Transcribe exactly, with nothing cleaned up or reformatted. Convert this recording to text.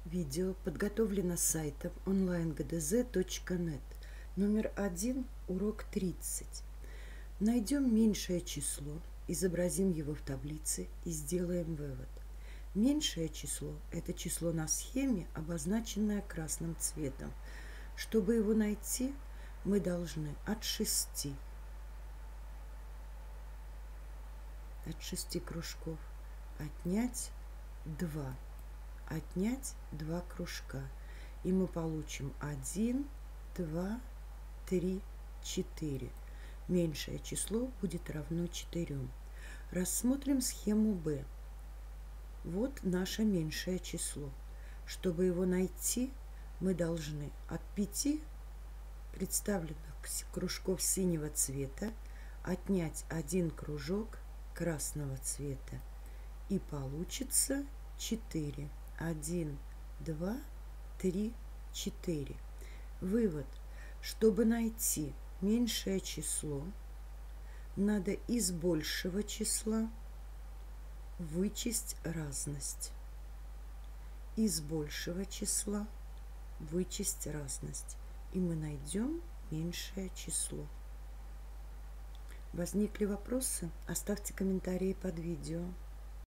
Видео подготовлено сайтом онлайн гэ дэ зэ точка нет. Номер один, урок тридцать. Найдем меньшее число, изобразим его в таблице и сделаем вывод. Меньшее число – это число на схеме, обозначенное красным цветом. Чтобы его найти, мы должны от шести, от шести кружков отнять два. Отнять два кружка, и мы получим один, два, три, четыре. Меньшее число будет равно четырем. Рассмотрим схему Б. Вот наше меньшее число. Чтобы его найти, мы должны от пяти представленных кружков синего цвета отнять один кружок красного цвета, и получится четыре. один, два, три, четыре. Вывод. Чтобы найти меньшее число, надо из большего числа вычесть разность. Из большего числа вычесть разность. И мы найдем меньшее число. Возникли вопросы? Оставьте комментарии под видео.